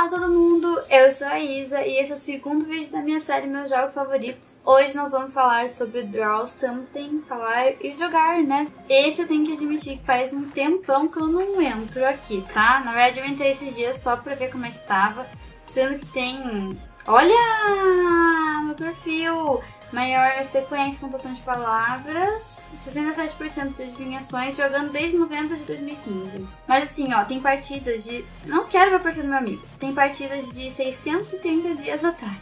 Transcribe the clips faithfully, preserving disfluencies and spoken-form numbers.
Olá todo mundo, eu sou a Isa e esse é o segundo vídeo da minha série Meus Jogos Favoritos. Hoje nós vamos falar sobre Draw Something, falar e jogar, né? Esse eu tenho que admitir que faz um tempão que eu não entro aqui, tá? Na verdade eu entrei esses dias só pra ver como é que tava, sendo que tem... Olha! Meu perfil! Maior sequência, pontuação de palavras, sessenta e sete por cento de adivinhações, jogando desde novembro de dois mil e quinze. Mas assim, ó, tem partidas de... Não quero ver o perfil do meu amigo. Tem partidas de seiscentos e trinta dias atrás.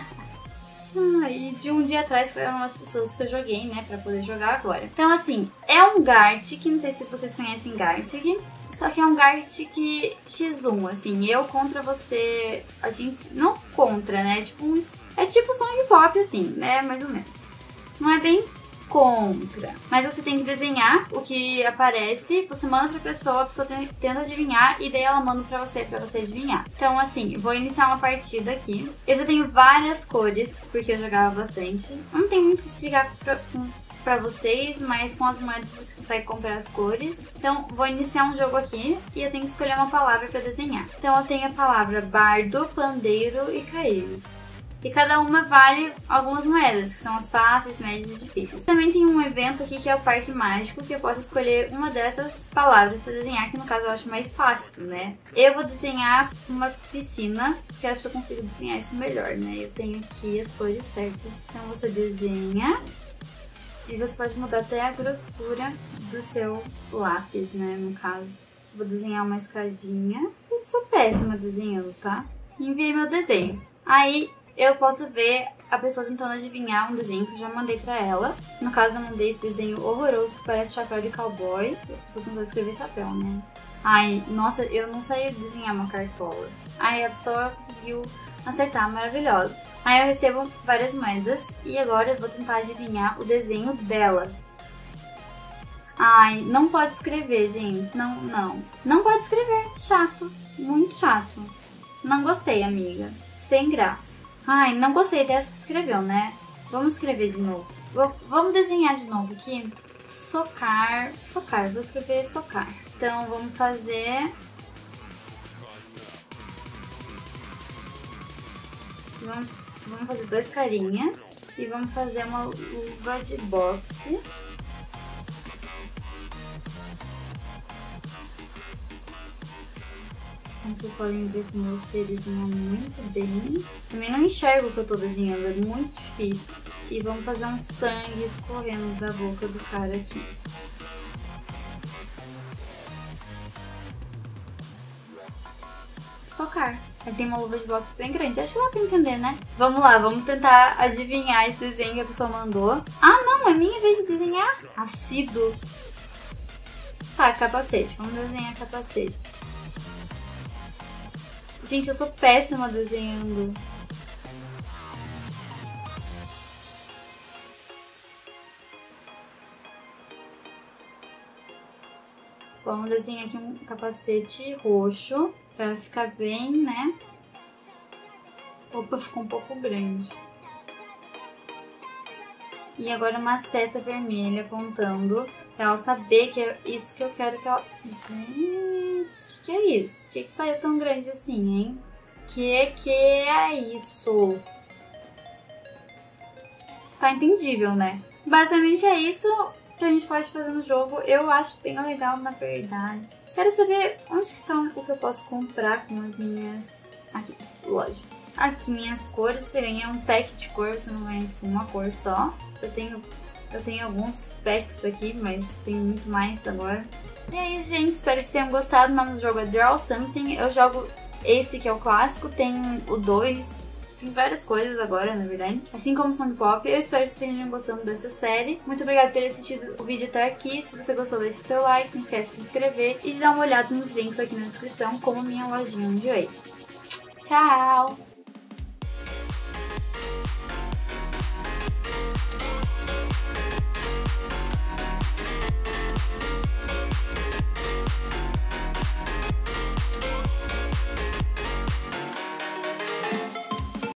Ah, e de um dia atrás foram as pessoas que eu joguei, né, pra poder jogar agora. Então assim, é um Gartic, não sei se vocês conhecem Gartic. Só que é um Gartic xis um, assim, eu contra você, a gente, não contra, né, tipo um, é tipo Song Pop, assim, né, mais ou menos. Não é bem contra, mas você tem que desenhar o que aparece, você manda pra pessoa, a pessoa tenta adivinhar e daí ela manda pra você, pra você adivinhar. Então assim, vou iniciar uma partida aqui. Eu já tenho várias cores, porque eu jogava bastante. Não tem muito o que explicar pra... pra vocês, mas com as moedas você consegue comprar as cores. Então vou iniciar um jogo aqui e eu tenho que escolher uma palavra para desenhar. Então eu tenho a palavra bardo, pandeiro e caído. E cada uma vale algumas moedas, que são as fáceis, médias e difíceis. Também tem um evento aqui que é o Parque Mágico, que eu posso escolher uma dessas palavras para desenhar, que no caso eu acho mais fácil, né? Eu vou desenhar uma piscina, que eu acho que eu consigo desenhar isso melhor, né? Eu tenho aqui as cores certas. Então você desenha... E você pode mudar até a grossura do seu lápis, né, no caso. Vou desenhar uma escadinha. Eu sou péssima desenhando, tá? Enviei meu desenho. Aí eu posso ver a pessoa tentando adivinhar um desenho que eu já mandei pra ela. No caso, eu mandei esse desenho horroroso que parece chapéu de cowboy. A pessoa tentou escrever chapéu, né? Ai, nossa, eu não sabia desenhar uma cartola. Aí a pessoa conseguiu acertar, maravilhosa. Aí eu recebo várias moedas e agora eu vou tentar adivinhar o desenho dela. Ai, não pode escrever, gente. Não, não. Não pode escrever. Chato. Muito chato. Não gostei, amiga. Sem graça. Ai, não gostei dessa que escreveu, né? Vamos escrever de novo. V- vamos desenhar de novo aqui. Socar. Socar. Vou escrever socar. Então, vamos fazer... Vamos... Vamos fazer dois carinhas e vamos fazer uma luva de boxe. Como vocês podem ver, que meu sei desenhar muito bem. Também não enxergo o que eu tô desenhando, é muito difícil. E vamos fazer um sangue escorrendo da boca do cara aqui. Socar. Aí tem uma luva de boxe bem grande, acho que dá pra entender, né? Vamos lá, vamos tentar adivinhar esse desenho que a pessoa mandou. Ah, não, é minha vez de desenhar? Assíduo. Tá, capacete, vamos desenhar capacete. Gente, eu sou péssima desenhando. Vamos desenhar aqui um capacete roxo. Pra ficar bem, né? Opa, ficou um pouco grande. E agora uma seta vermelha apontando pra ela saber que é isso que eu quero que ela... Gente, o que, que é isso? Por que, que saiu tão grande assim, hein? Que que é isso? Tá entendível, né? Basicamente é isso que a gente pode fazer no jogo. Eu acho bem legal, na verdade. Quero saber onde que tá o que eu posso comprar com as minhas... Aqui, loja. Aqui, minhas cores. Você ganha um pack de cor, você não ganha tipo, uma cor só. Eu tenho, eu tenho alguns packs aqui, mas tem muito mais agora. E é isso, gente. Espero que vocês tenham gostado. O nome do jogo é Draw Something. Eu jogo esse que é o clássico. Tem o dois... Tem várias coisas agora, na verdade. Assim como Song Pop. Eu espero que vocês estejam gostando dessa série. Muito obrigada por ter assistido o vídeo até aqui. Se você gostou, deixe seu like, não esquece de se inscrever e de dar uma olhada nos links aqui na descrição, como minha lojinha onde eu ia. Tchau!